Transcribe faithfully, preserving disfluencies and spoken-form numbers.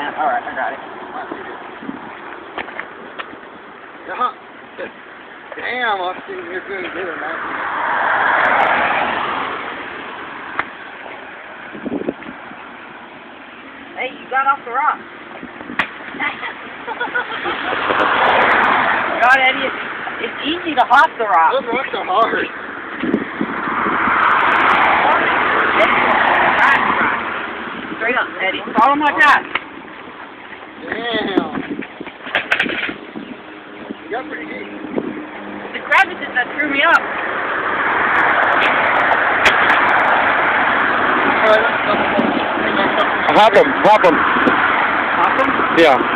man. Alright, I got it. Yeah. Damn, Austin, you're doing good, man. Hey, you got off the rock. God, Eddie, it's, it's easy to hop the rock. Those rocks are hard. Straight up, Eddie. Follow him like that. Damn. You got pretty deep. The crevices that threw me up. Alright, Hop him, hop him. Hop him? Yeah.